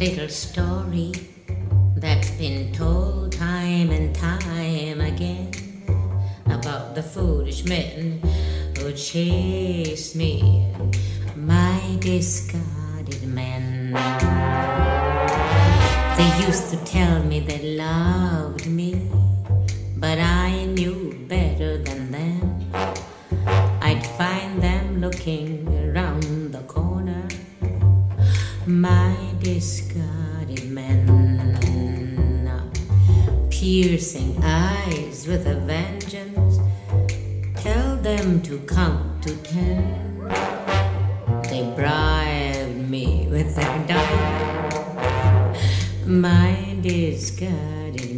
little story that's been told time and time again about the foolish men who chased me, my discarded men. They used to tell me they loved me, but I knew better than them. I'd find them looking around the corner, my discarded men. Piercing eyes with a vengeance, tell them to count to 10. They bribed me with their diamond, my discarded